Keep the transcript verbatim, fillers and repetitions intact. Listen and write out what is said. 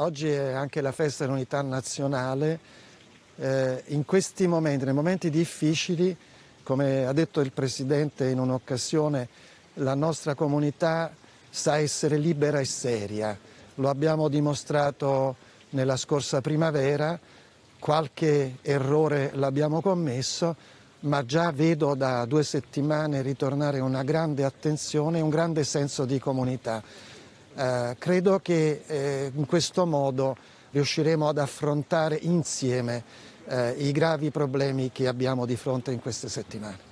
oggi è anche la festa dell'unità nazionale. Eh, in questi momenti, nei momenti difficili, come ha detto il Presidente in un'occasione, la nostra comunità sa essere libera e seria. Lo abbiamo dimostrato nella scorsa primavera, qualche errore l'abbiamo commesso, ma già vedo da due settimane ritornare una grande attenzione e un grande senso di comunità. Eh, credo che eh, in questo modo riusciremo ad affrontare insieme eh, i gravi problemi che abbiamo di fronte in queste settimane.